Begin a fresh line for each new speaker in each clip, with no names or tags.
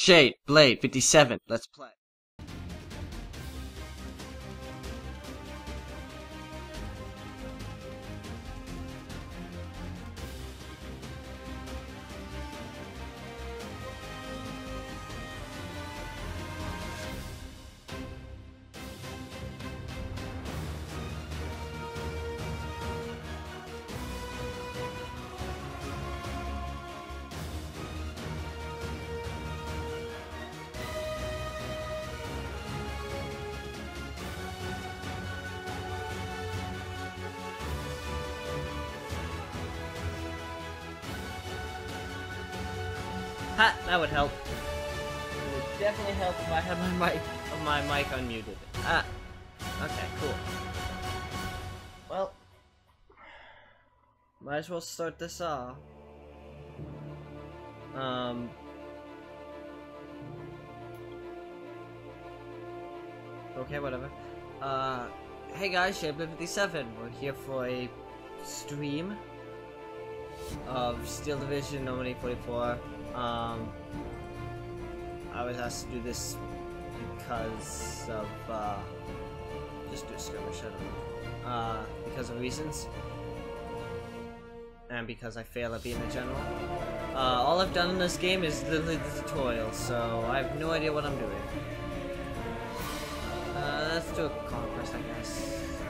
Shade, Blade, 57. Let's play. Ha! That would help. It would definitely help if I had my mic unmuted. Ah. Okay, cool. Well, might as well start this off. Okay, whatever. Hey guys, Shadeblade57. We're here for a stream of Steel Division No. 44. I was asked to do this because of, just do a skirmish, I don't know. Because of reasons. And because I fail at being a general. All I've done in this game is literally the tutorial, so I have no idea what I'm doing. Let's do a conquest, I guess.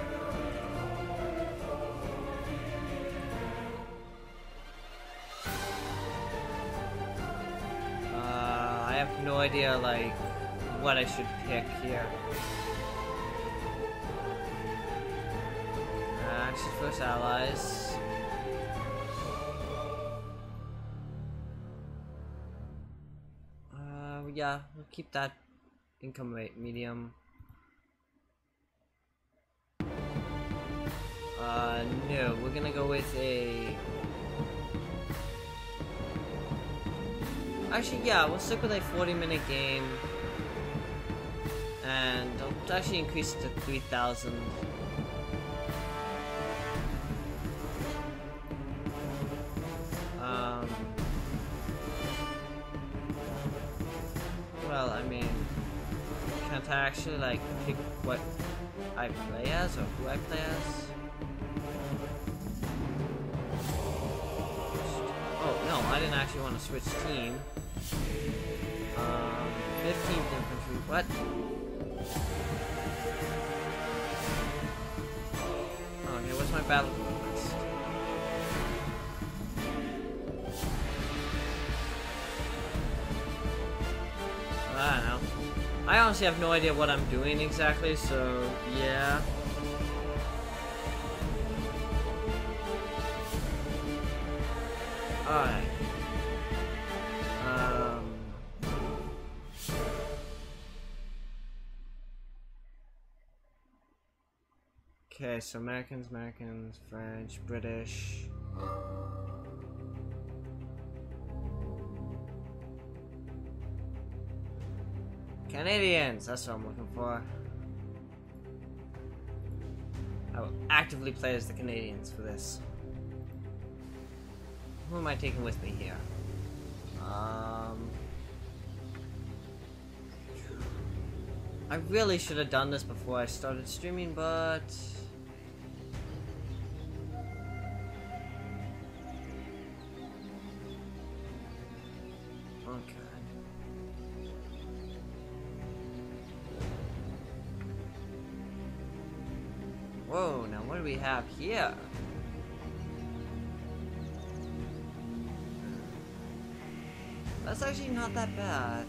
I have no idea, like, what I should pick here. Axis first allies. Yeah, we'll keep that income rate medium. No, we're gonna go with a... Actually, yeah, we'll stick with a 40-minute game. And I'll actually increase it to 3,000. Well, I mean, can't I actually, like, pick what I play as, or who I play as? Oh, no, I didn't actually want to switch team. 15th infantry, what? Okay, what's my battle list? I don't know. I honestly have no idea what I'm doing exactly, so yeah. Alright. Okay, so Americans, French, British. Canadians, that's what I'm looking for. I will actively play as the Canadians for this. Who am I taking with me here? I really should have done this before I started streaming, but... Okay. Whoa, now what do we have here? That's actually not that bad.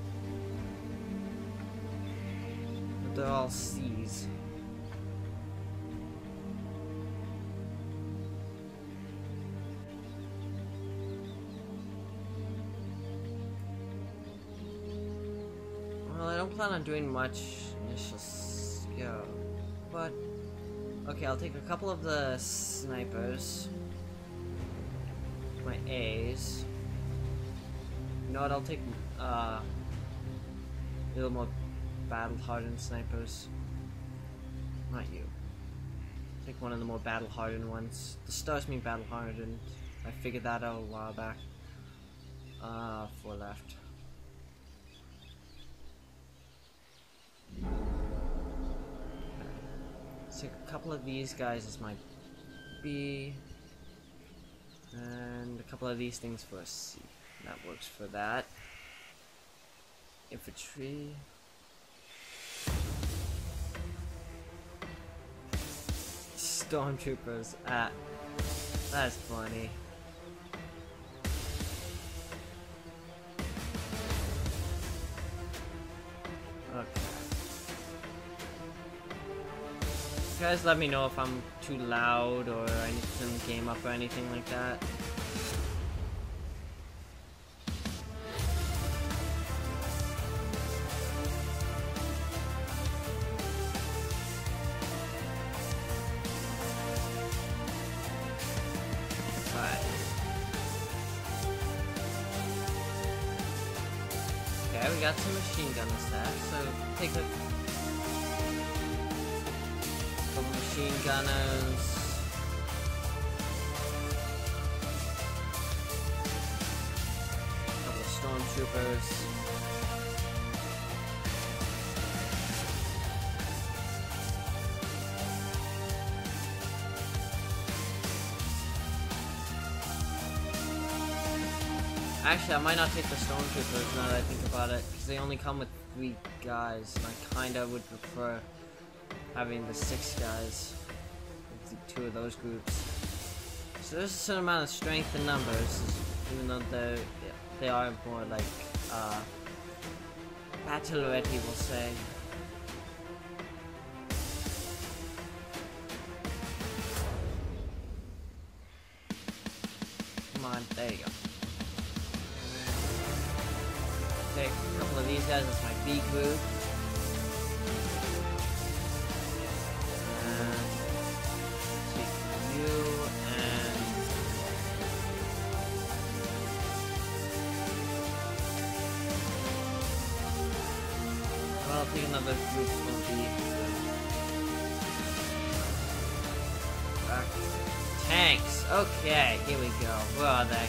But they're all C's. Well, I don't plan on doing much initial skill, but okay, I'll take a couple of the snipers, my A's. You know what, I'll take a little more battle-hardened snipers. Not you. Take one of the more battle-hardened ones. The stars mean battle-hardened. I figured that out a while back. 4 left. take a couple of these guys as my B. And a couple of these things for a C. That works for that. Infantry. Stormtroopers. That's funny. Okay. You guys let me know if I'm too loud or I need to turn the game up or anything like that. We got some machine gun staff, so take a couple machine gunners. Couple of stormtroopers. Actually, I might not take the stormtroopers now that I think about it, because they only come with 3 guys, and I kinda would prefer having the 6 guys with the 2 of those groups. So there's a certain amount of strength in numbers, even though they are more like battle ready, we'll say. Come on, there you go. Take a couple of these guys as my B group. And take you and well, I'll take another group from B. Tanks. Okay, here we go. Where are they?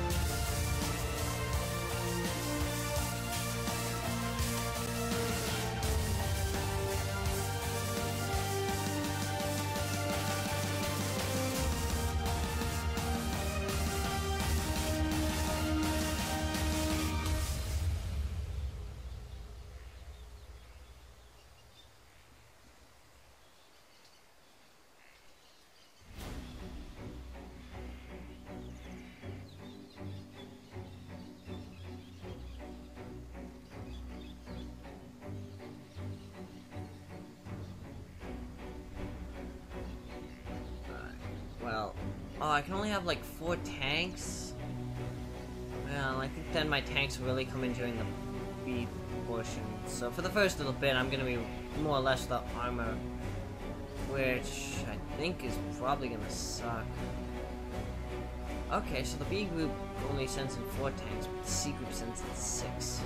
Well, oh, I can only have like 4 tanks. Well, I think then my tanks will really come in during the B portion. So for the first little bit, I'm gonna be more or less the armor, which I think is probably gonna suck. Okay, so the B group only sends in 4 tanks, but the C group sends in 6.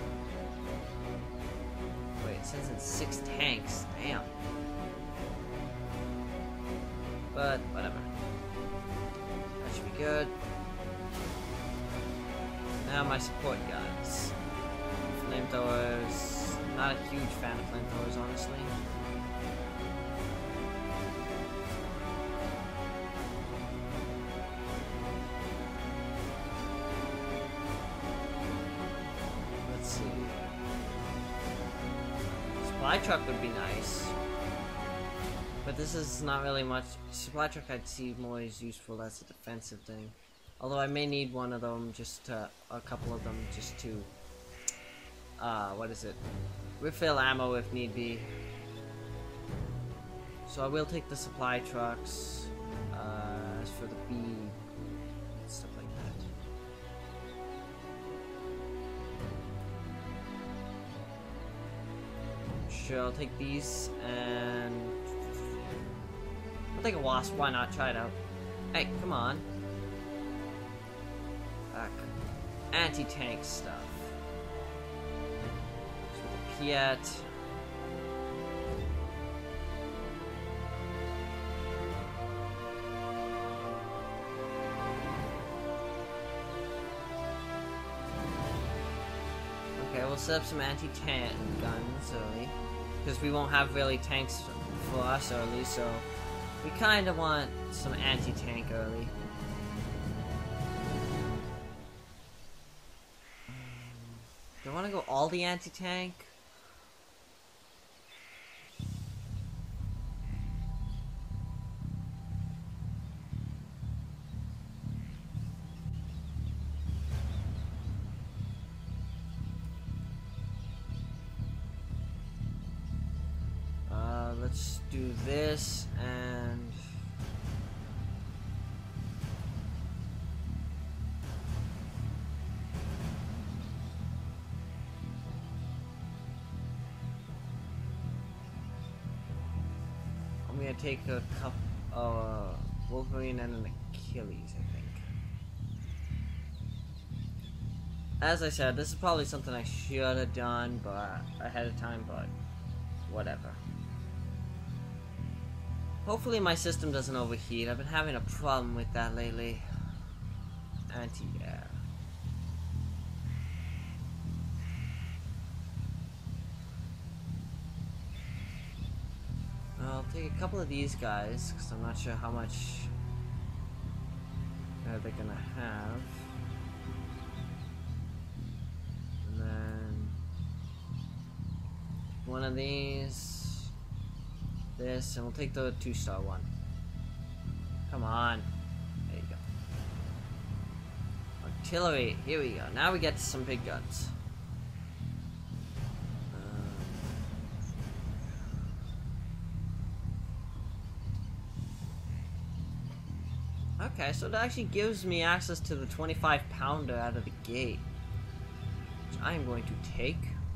Wait, it sends in 6 tanks. Damn. But whatever. That should be good. Now my support guys. Flamethrowers. Not a huge fan of flamethrowers, honestly. Let's see. Supply truck would be nice. But this is not really much. Supply truck I'd see more as useful as a defensive thing. Although I may need one of them just to, a couple of them just to, what is it? Refill ammo if need be. So I will take the supply trucks, as for the B, stuff like that. Sure, I'll take these, and I'll take a wasp, why not? Try it out. Hey, come on. Back. Anti-tank stuff. So the Piet. Okay, we'll set up some anti-tank guns early, because we won't have really tanks for us early, so we kind of want some anti-tank early. Do I want to go all the anti-tank? Let's do this and I'm gonna take a couple Wolverine and an Achilles, I think. As I said, this is probably something I should have done but ahead of time, but whatever. Hopefully my system doesn't overheat. I've been having a problem with that lately. Anti-air. I'll take a couple of these guys, because I'm not sure how much they're gonna have. And then one of these. This, and we'll take the 2-star one. Come on. There you go. Artillery. Here we go. Now we get to some big guns. Okay, so it actually gives me access to the 25-pounder out of the gate, which I am going to take.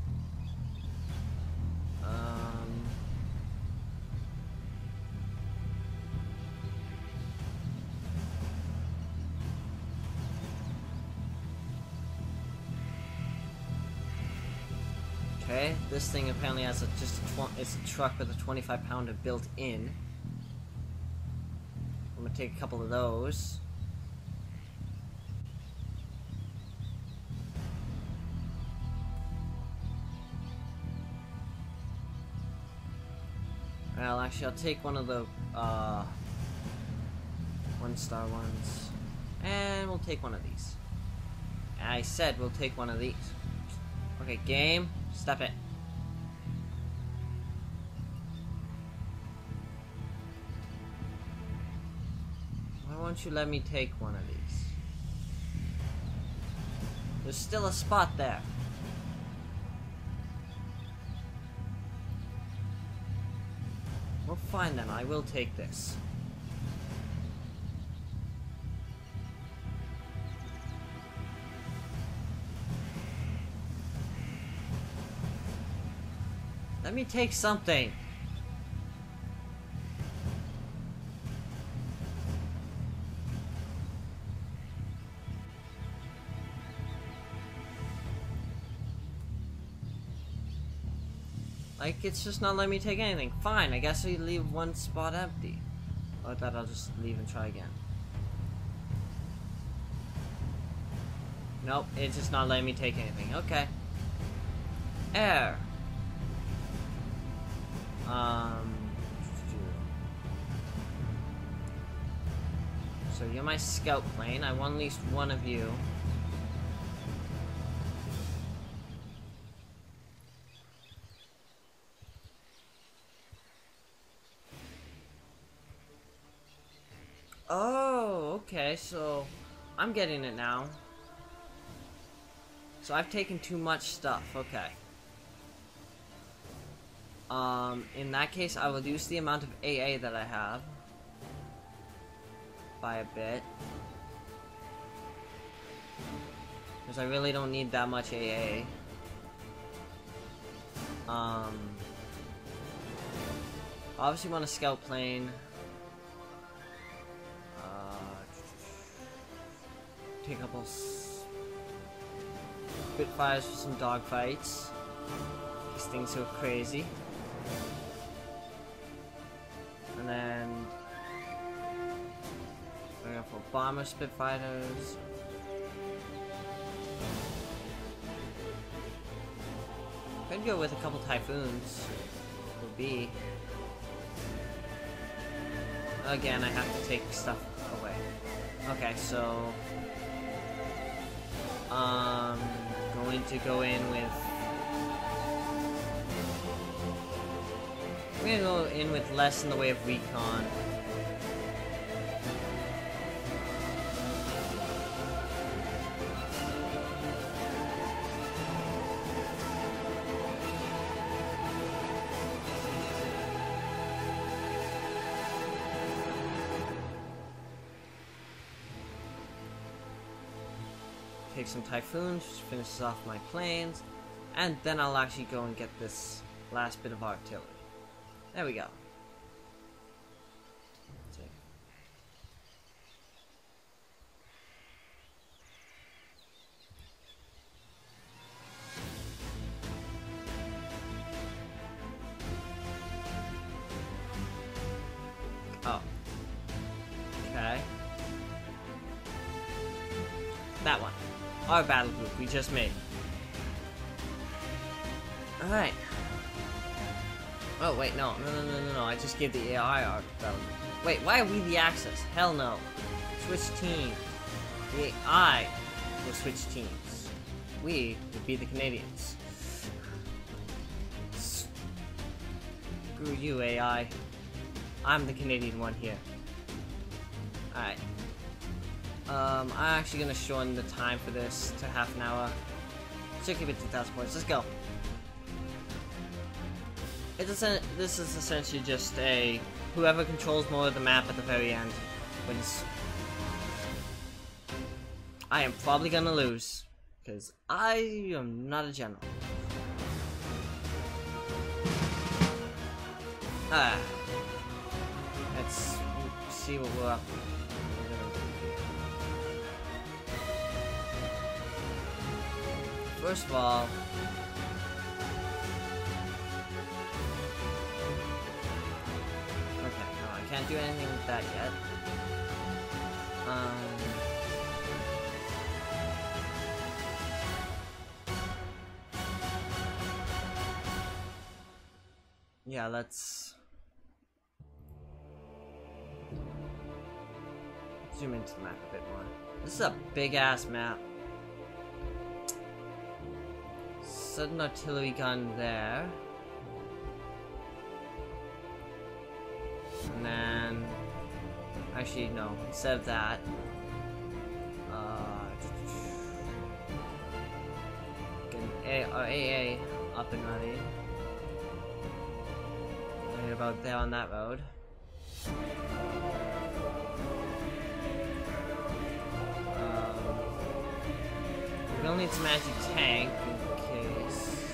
Okay, this thing apparently has it's a truck with a 25-pounder built in. I'm gonna take a couple of those. Well, actually, I'll take one of the 1-star ones, and we'll take one of these. I said we'll take one of these. Okay, game. Stop it. Why won't you let me take one of these? There's still a spot there. Well, fine then. I will take this. Let me take something. Like, it's just not letting me take anything. Fine, I guess we leave one spot empty. Or that I'll just leave and try again. Nope, it's just not letting me take anything. Okay. Air. So you're my scout plane. I want at least one of you. Oh, okay, so I'm getting it now. So I've taken too much stuff, okay. In that case, I will reduce the amount of AA that I have by a bit. Because I really don't need that much AA. Obviously want a scout plane. Take a couple Spitfires for some dogfights. These things go crazy. And then we're going for bomber Spitfires. Could go with a couple Typhoons. Would be. again, I have to take stuff away. Okay, so going to go in with. I'm gonna go in with less in the way of recon. Take some Typhoons, which finishes off my planes, and then I'll actually go and get this last bit of artillery. There we go. Oh. Okay. That one. Our battle group we just made. Alright. Oh, wait, no. I just gave the AI our battle group. Wait, why are we the Axis? Hell no. Switch teams. The AI will switch teams. We would be the Canadians. Screw you, AI. I'm the Canadian one here. Alright. I'm actually gonna shorten the time for this to half an hour. Should keep it 2,000 points. Let's go. This is essentially just a whoever controls more of the map at the very end wins. I am probably gonna lose because I am not a general. Let's see what we're up to. First of all, okay, no, I can't do anything with that yet. Yeah, let's zoom into the map a bit more. This is a big ass map. Set an artillery gun there. And then actually no, instead of that. Get our AA up and running. Right about there on that road. We'll need some anti-tank in case.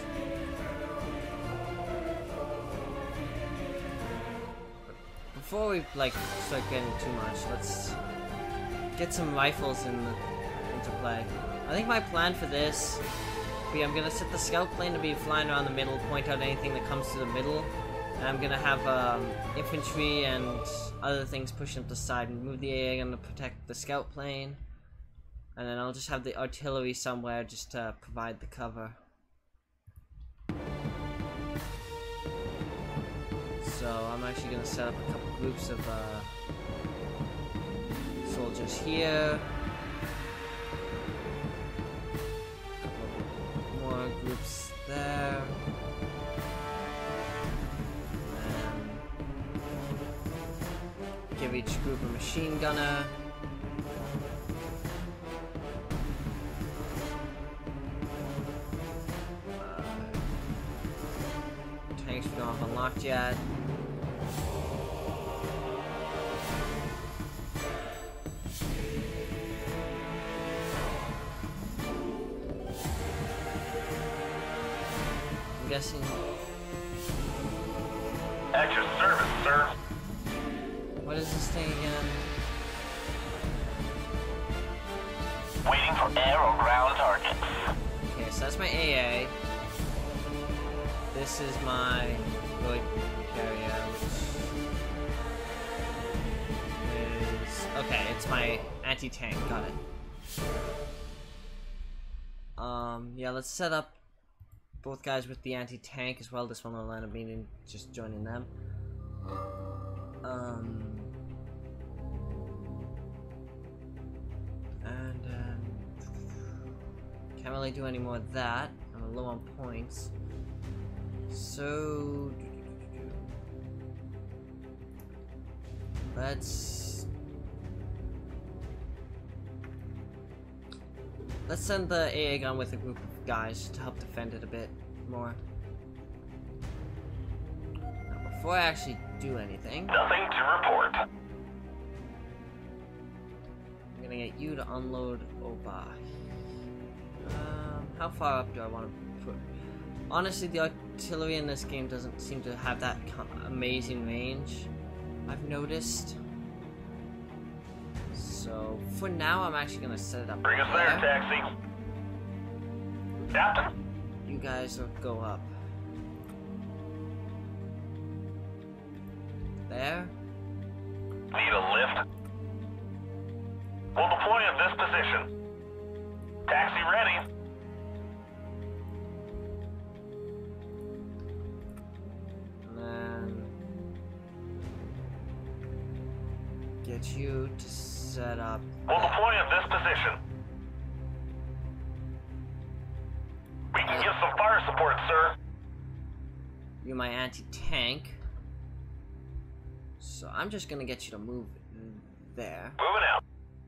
Before we like start getting too much, let's get some rifles into play. I think my plan for this would be I'm gonna set the scout plane to be flying around the middle, point out anything that comes to the middle, and I'm gonna have infantry and other things pushing up the side and move the AA gun to protect the scout plane. And then I'll just have the artillery somewhere just to provide the cover. So I'm actually going to set up a couple groups of soldiers here. A couple more groups there. And give each group a machine gunner. Tanks we don't have unlocked yet. I'm guessing.
At your service, sir.
What is this thing again?
Waiting for air or ground targets.
Okay, so that's my AA. This is my roid carrier, which is okay. It's my anti-tank. Got it. Yeah, let's set up both guys with the anti-tank as well. This one will end up meaning just joining them. can't really do any more of that. I'm low on points. So let's send the AA gun with a group of guys to help defend it a bit more. Now, before I actually do anything,
Nothing to report.
I'm gonna get you to unload Oba. How far up do I want to put? Honestly, the artillery in this game doesn't seem to have that amazing range, I've noticed. So, for now, I'm actually gonna set it up
Bring us there, taxi. Captain?
You guys will go up. There.
Need a lift? We'll deploy at this position. Taxi ready.
And then get you to set up.
We'll deploy at this position. We can give some fire support, sir.
You're my anti-tank. So I'm just gonna get you to move there.
Moving out.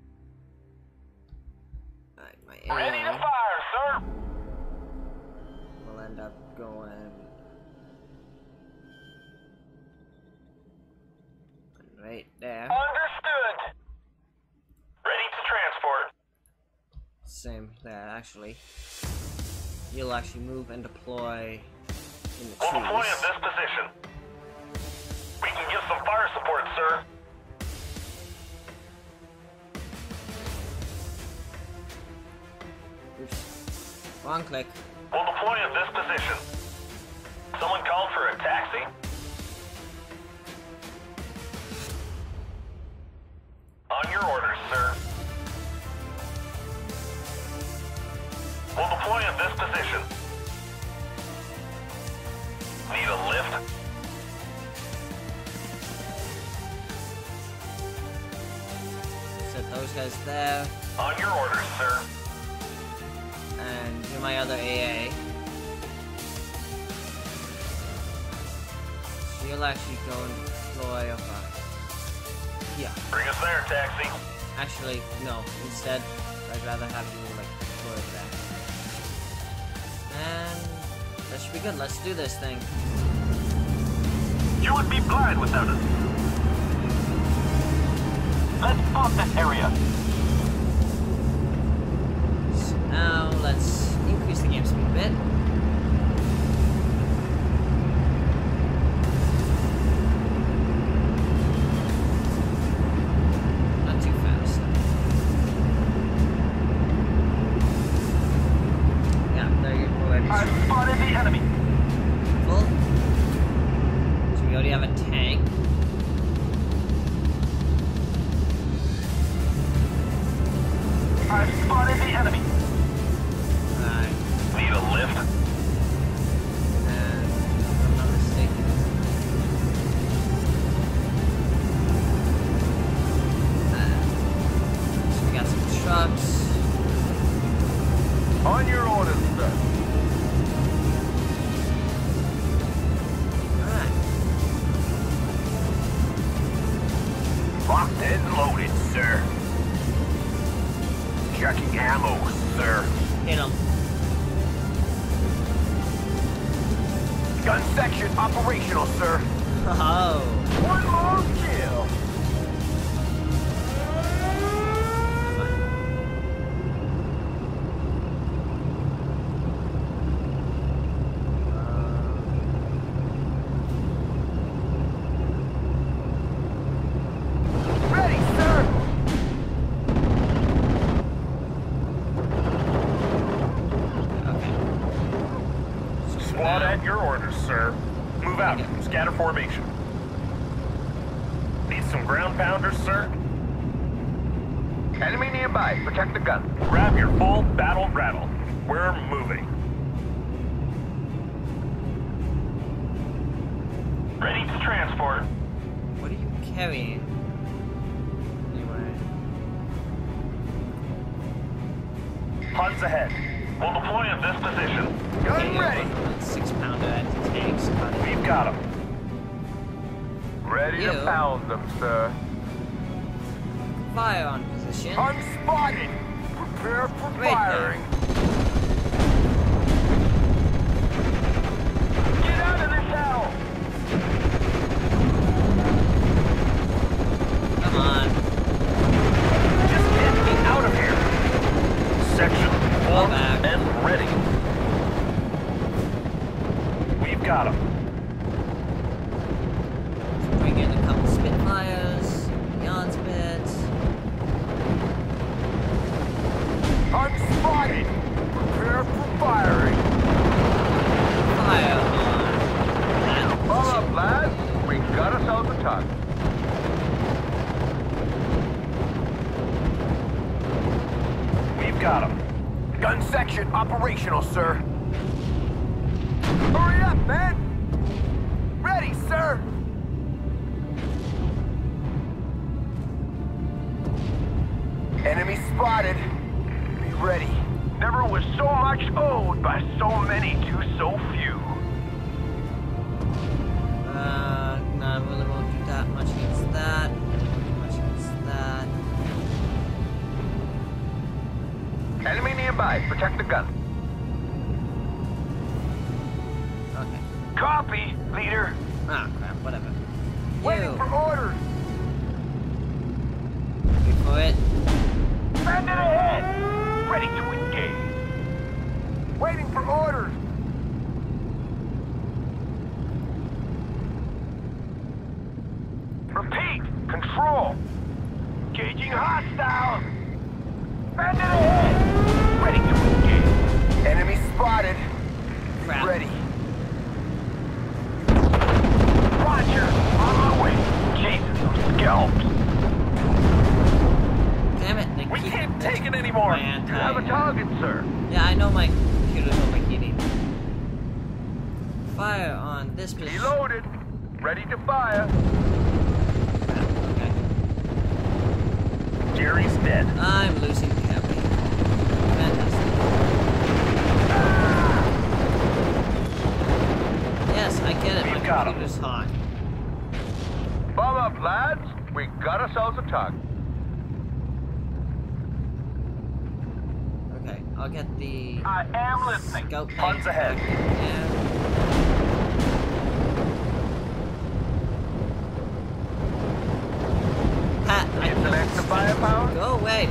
Alright, my
Ready to
AA
fire, sir.
will end up going right there.
Understood. Ready to transport.
Same there, actually. You'll actually move and deploy in the
We'll deploy at
trees.
this position. We can give some fire support, sir.
Oops. Wrong click.
We'll deploy at this position. Someone called for a taxi? On your orders, sir. We'll deploy at this position. Need a lift?
Set those guys there.
On your orders, sir.
And do my other AA. So you'll actually go and deploy over here.
Bring us there, taxi.
Actually, no. Instead, I'd rather have you like deploy there. And that should be good. Let's do this thing.
You would be blind without us. Let's pop this area.
So now let's increase the game speed a bit. Not too fast. Yeah, there you go.
I've spotted the enemy.
Full. So we already have a tank.
I've spotted the enemy.
Right.
Need a lift?
And if I'm not mistaken. So we got some trucks.
On your orders, sir.
Alright.
Locked and loaded, sir. Checking ammo, sir.
Hit them.
Gun section operational, sir.
Oh.
One more kill. Ready, sir.
Okay.
Squad at your orders, sir. Move out. Scatter formation. Need some ground pounders, sir? Enemy nearby. Protect the gun. Grab your full battle rattle. We're moving. Ready to transport.
What are you carrying? Anyway.
Huns ahead. We'll deploy at this position.
Gun ready.
6-pounder anti-tanks. Got it.
We've got them.
Ready
You.
to pound them, sir.
Fire on position.
Unspotted. Prepare for
Right
firing. Get out of this hell!
Come on.
Just get me out of here. Section
Fall
formed
back.
and ready. We've got them.
Bring in a couple Spitfires. Beyond Spits.
Unspotted. Prepare for firing.
Fire on that
Pull up,
position.
lads. We got ourselves a target.
We've got them.
Gun section operational, sir. Hurry up, man! Ready, sir! Enemy spotted. Be ready. Never was so much owed by so many to so few.
No, really won't do that much against that. Much against that.
Enemy nearby. Protect the gun.
Okay.
Copy, leader.
Ah, crap, whatever.
Waiting
You.
for orders.
Wait for it.
Bandit ahead. Ready to engage. Waiting for orders. Repeat. Control. Engaging hostiles. Bandit ahead. Ready to engage. Enemy spotted.
Crap.
Ready. Roger. On my way. Jesus, those scalps.
Damn it, they
We
keep
can't take it anymore.
my
You
anti.
have a target, sir.
Yeah, I know my computer's overheating. Fire on this position.
Reloaded. Ready to fire.
Okay.
Gary's dead.
I'm losing Cappy. Fantastic. Yes, I get it.
We've
My
got 'em.
computer's hot.
Bomb up, lads. We got ourselves a target.
Okay, I'll get the
I am listening.
scope thing
Tons ahead.
back in there. Ha! I
Is an extra firepower?
Go away!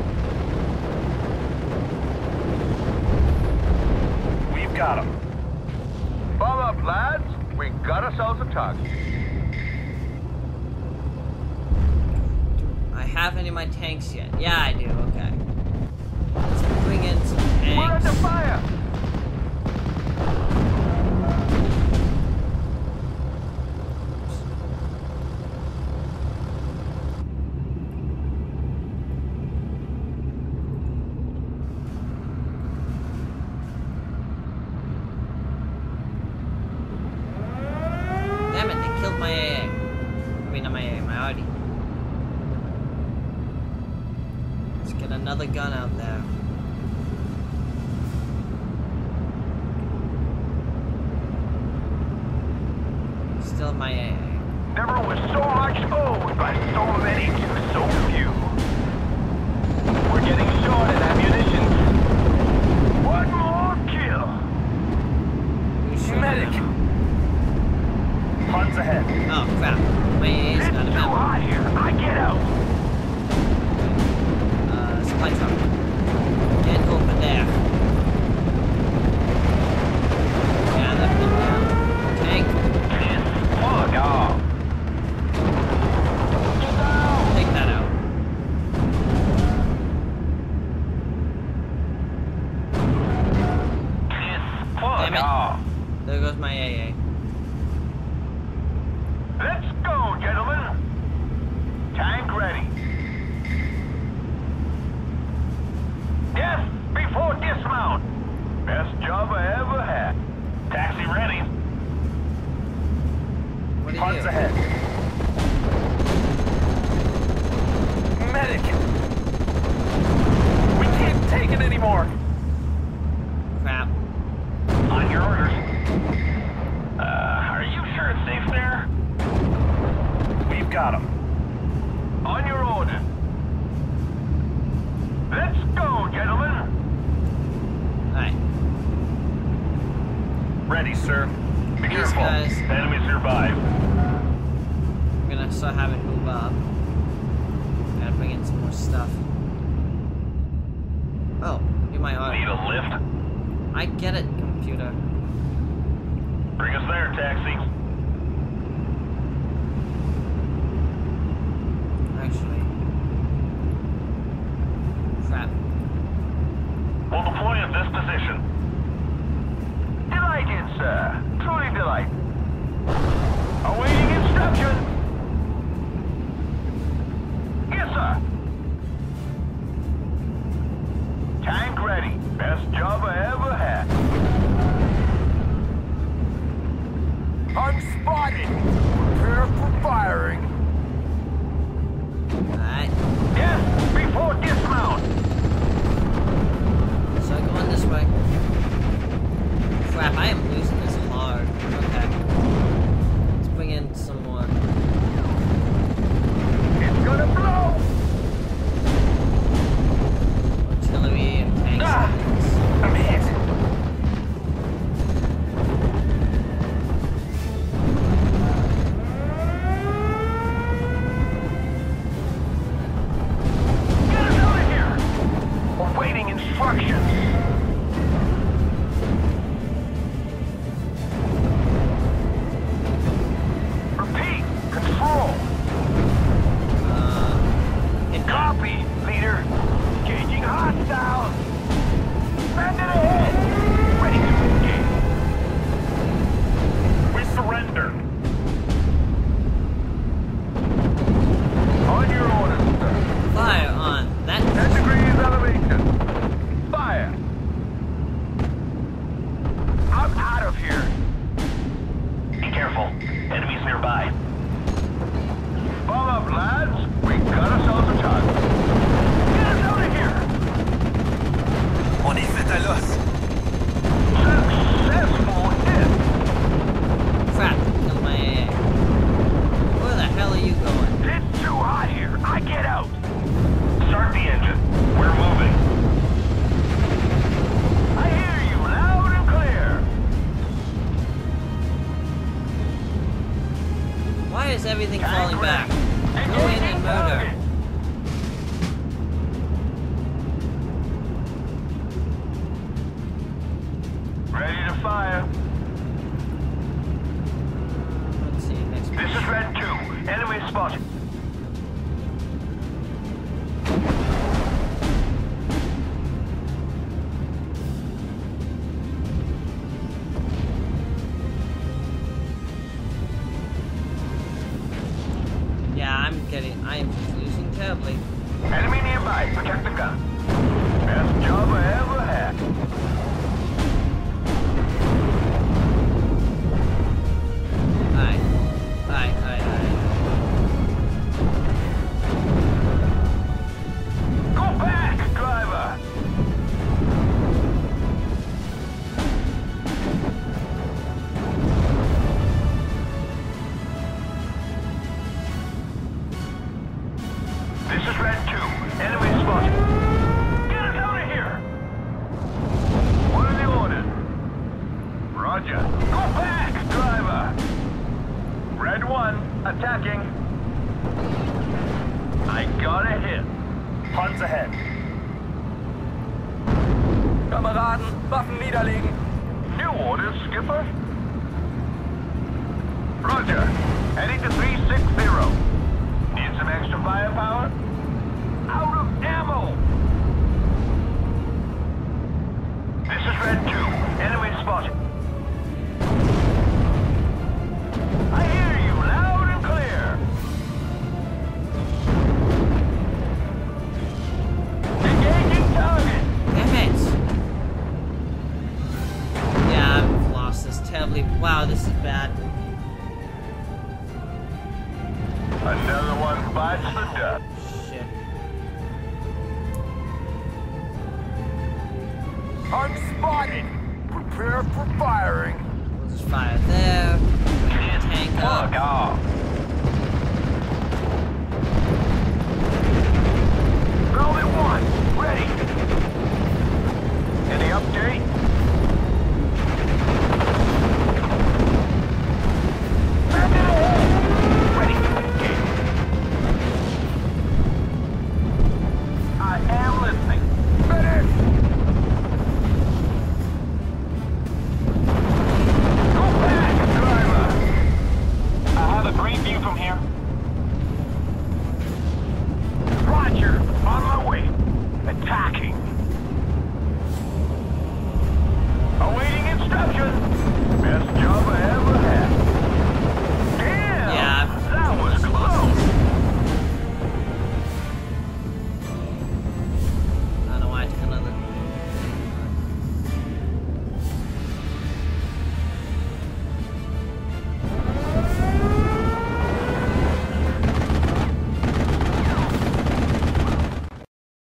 We've got them.
Bomb up, lads. We got ourselves a target.
I have any of my tanks yet? Yeah, I do. Okay. Let's bring in some
We're under
tanks.
fire.
Damn it! They killed my AA. I mean, not my AA, my Artie. Let's get another gun out there. Still my AA.
Never was so much owed by so many to so few. We're getting short at ammunition. One more kill.
Who should
Medic.
Tons ahead.
Oh crap! My AA's
It's
not
too
available.
hot here. I get out.
Supply truck. Get over there. Yeah, that put down. Tank.
Plug off. Get down.
Take that out.
Plug
Damn it.
off.
There goes my AA.
Let's go, gentlemen. Tank ready. Yes, before dismount. Best job I ever had.
Taxi ready.
What do you
Tons
do?
ahead. Medic. We can't take it anymore. got him.
On your order. Let's go, gentlemen.
Alright.
Ready, sir. Be
These
careful.
guys-
Enemies nearby.
I'm gonna start having move up. Gotta bring in some more stuff. Oh, you're my
Need
auto.
a lift?
I get it, computer.
Bring us there, taxi.
Actually. Crap.
We'll deploy at this position.
Delighted, sir. Truly delighted. Awaiting instruction. Yes, sir. Tank ready. Best job I ever had. Unspotted. Prepare for firing.
Alright.
Yes, before dismount.
So going this way. Crap, I am losing this hard. Okay. Let's bring in some more.
It's gonna blow.
Artillery and tanks and things.
I'm hit.
Get us out of here. Awaiting instructions. Repeat. Control.
Hit that.
Copy, leader. Engaging hostiles. Send it ahead. Ready to engage.
We surrender.
On your orders, sir.
Fire on that.
10 degrees elevation. Fire. I'm out of here.
Be careful. Enemies nearby.
Bomb up, lads. We got ourselves a target. Get us out of here.
On est fait à l'os.
Successful hit.
Crap, kill my AA. Where the hell are you going?
It's too hot here. I get out.
Start the engine. We're moving.
I hear you loud and clear.
Why is everything
Tank
falling back?
ready.
Go in
Engaging
and murder.
target. Ready to fire.
Let's see, next
This
mission.
is Red 2. Enemy spotted.
Yeah, I am just losing terribly.
Enemy nearby. Protect the gun. Best job I ever had.
Alright. Alright.
Go back, driver. This is Red 2. Enemy spotted. Get us out of here. What are the orders? Roger. Go back, driver. Red 1, attacking. I got a hit.
Huns ahead.
Kameraden, Waffen niederlegen. New orders, Skipper. Roger. Heading to 360. Need some extra firepower? Out of ammo. This is Red 2. Enemy spotted. I hear you loud and clear. Engaging target.
Damn it! Yeah, I've lost this terribly. Wow, this is bad.
Another one bites the dust.
Shit.
Unspotted. Prepare for firing.
We'll just fire there.